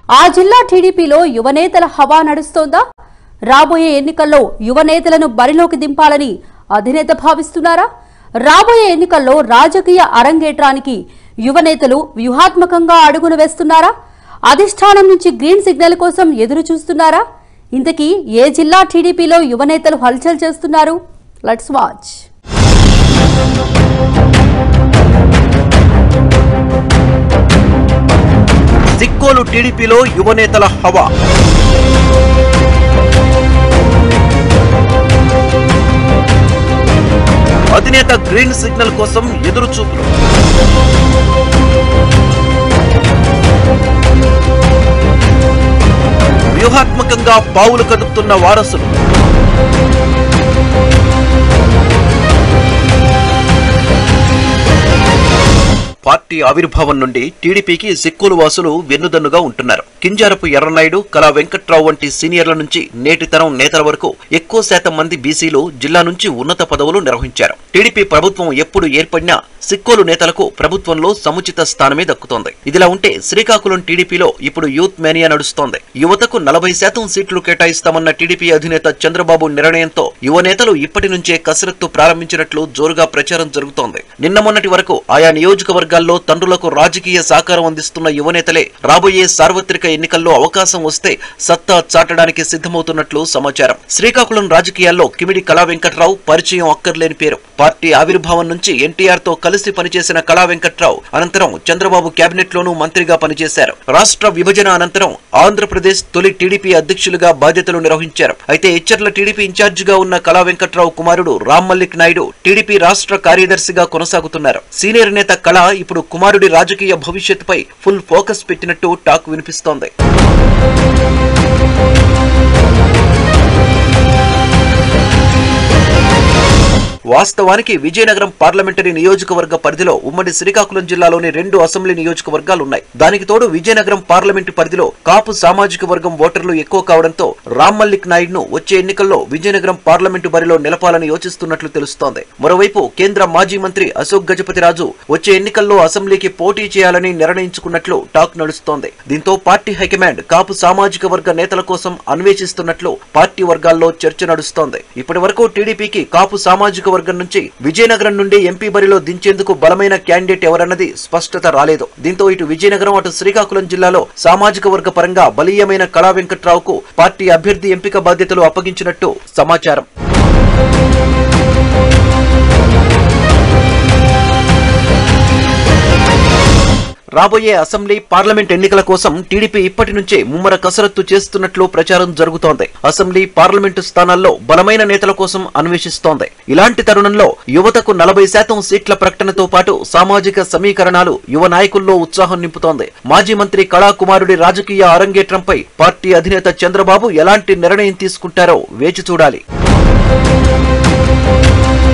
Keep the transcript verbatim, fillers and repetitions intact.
ఆ జిల్లా టీడీపీలో యువనేతల హవా నడుస్తోందా? రాబోయే ఎన్నికల్లో యువనేతలను బరిలోకి దింపాలని అధినేత భావిస్తున్నారా? రాబోయే ఎన్నికల్లో రాజకీయ అరంగేట్రానికి యువనేతలు వ్యూహాత్మకంగా అడుగులు వేస్తున్నారా? అధిష్టానం నుంచి గ్రీన్ సిగ్నల్ కోసం ఎదురు చూస్తున్నారా? ఇంతకీ ఏ జిల్లా టీడీపీలో యువనేతలు హల్చల్ చేస్తున్నారు? Let's watch. సిక్కోలు టీడీపీలో యువనేతల హవా. అధినేత గ్రీన్ సిగ్నల్ కోసం ఎదురు చూపులు. వ్యూహాత్మకంగా పావులు కదుపుతున్న వారసులు. పార్టీ ఆవిర్భావం నుండి టీడీపీకి సిక్కులు వాసులు వెన్నుదన్నుగా ఉంటున్నారు. కింజారపు ఎర్రనాయుడు, కళా వెంకట్రావు వంటి సీనియర్ల నుంచి నేటి తరం నేతల వరకు ఎక్కువ శాతం మంది బీసీలు జిల్లా నుంచి ఉన్నత పదవులు నిర్వహించారు. టీడీపీ ప్రభుత్వం ఎప్పుడు ఏర్పడినా సిక్కోలు నేతలకు ప్రభుత్వంలో సముచిత స్థానమే దక్కుతోంది. ఇదిలా ఉంటే శ్రీకాకుళం టీడీపీలో ఇప్పుడు యూత్ మేనియా నడుస్తోంది. యువతకు నలభై శాతం సీట్లు కేటాయిస్తామన్న టీడీపీ అధినేత చంద్రబాబు నిర్ణయంతో యువనేతలు ఇప్పటి నుంచే కసరత్తు ప్రారంభించినట్లు జోరుగా ప్రచారం జరుగుతోంది. నిన్న మొన్నటి వరకు ఆయా నియోజకవర్గాల్లో తండ్రులకు రాజకీయ సహకారం అందిస్తున్న యువనేతలే రాబోయే సార్వత్రిక ఎన్నికల్లో అవకాశం వస్తే సత్తా చాటడానికి సిద్ధమవుతున్నట్లు సమాచారం. శ్రీకాకుళం రాజకీయాల్లో కిమిడి కళా వెంకట్రావు పరిచయం అక్కర్లేని పేరు. పార్టీ ఆవిర్భావం నుంచి ఎన్టీఆర్ తో కలిసి పనిచేసిన కళా వెంకట్రావు అనంతరం చంద్రబాబు కేబినెట్ లోనూ మంత్రిగా పనిచేశారు. రాష్ట్ర విభజన అనంతరం ఆంధ్రప్రదేశ్ తొలి టీడీపీ అధ్యక్షులుగా బాధ్యతలు నిర్వహించారు. అయితే ఇచ్చర్ల టీడీపీ ఇన్ఛార్జిగా ఉన్న కళా వెంకట్రావు కుమారుడు మల్లిక్ నాయుడు టీడీపీ రాష్ట్ర కార్యదర్శిగా కొనసాగుతున్నారు. సీనియర్ నేత కళ ఇప్పుడు కుమారుడి రాజకీయ భవిష్యత్తుపై ఫుల్ ఫోకస్ పెట్టినట్టు టాక్ వినిపిస్తోంది. వాస్తవానికి విజయనగరం పార్లమెంటరీ నియోజకవర్గ పరిధిలో ఉమ్మడి శ్రీకాకుళం జిల్లాలోని రెండు అసెంబ్లీ నియోజకవర్గాలున్నాయి. దానికి తోడు విజయనగరం పార్లమెంటు పరిధిలో కాపు సామాజిక వర్గం ఓటర్లు ఎక్కువ కావడంతో మల్లిక్ నాయుడును వచ్చే ఎన్నికల్లో విజయనగరం పార్లమెంటు బరిలో నిలపాలని యోచిస్తున్నట్లు తెలుస్తోంది. మరోవైపు కేంద్ర మాజీ మంత్రి అశోక్ గజపతిరాజు వచ్చే ఎన్నికల్లో అసెంబ్లీకి పోటీ చేయాలని నిర్ణయించుకున్నట్లు టాక్ నడుస్తోంది. దీంతో పార్టీ హైకమాండ్ కాపు సామాజిక వర్గ నేతల కోసం అన్వేషిస్తున్నట్లు పార్టీ వర్గాల్లో చర్చ నడుస్తోంది. ఇప్పటి వరకు టీడీపీకి కాపు సామాజిక వర్గం నుంచి విజయనగరం నుండి ఎంపీ బరిలో దించేందుకు బలమైన క్యాండిడేట్ ఎవరన్నది స్పష్టత రాలేదు. దీంతో ఇటు విజయనగరం అటు శ్రీకాకుళం జిల్లాలో సామాజిక వర్గ పరంగా బలీయమైన కళా వెంకట్రావుకు పార్టీ అభ్యర్థి ఎంపిక బాధ్యతలు అప్పగించినట్టు సమాచారం. రాబోయే అసెంబ్లీ పార్లమెంట్ ఎన్నికల కోసం టీడీపీ ఇప్పటి నుంచే ముమ్మర కసరత్తు చేస్తున్నట్లు ప్రచారం జరుగుతోంది. అసెంబ్లీ పార్లమెంటు స్థానాల్లో బలమైన నేతల కోసం అన్వేషిస్తోంది. ఇలాంటి తరుణంలో యువతకు నలభై శాతం సీట్ల ప్రకటనతో పాటు సామాజిక సమీకరణాలు యువ నాయకుల్లో ఉత్సాహం నింపుతోంది. మాజీ మంత్రి కళాకుమారుడి రాజకీయ అరంగేట్రంపై పార్టీ అధినేత చంద్రబాబు ఎలాంటి నిర్ణయం తీసుకుంటారో వేచి చూడాలి.